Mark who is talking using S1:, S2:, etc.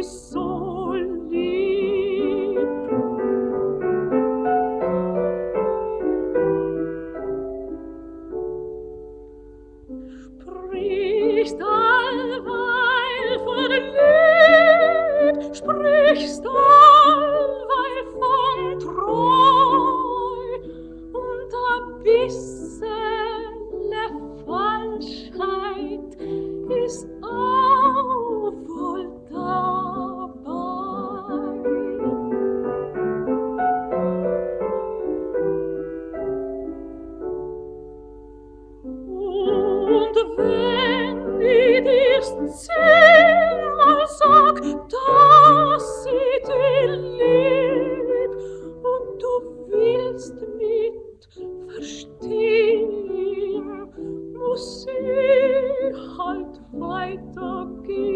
S1: so lieb. Sprichst allweil von Lieb, sprichst allweil von Treu, und ein bissele Falschheit ist auch wohl dabei. Und wenn ich dir's zehnmal sag, dass ich dich lieb, und du willst mit verstehen, muss ich halt weitergehen.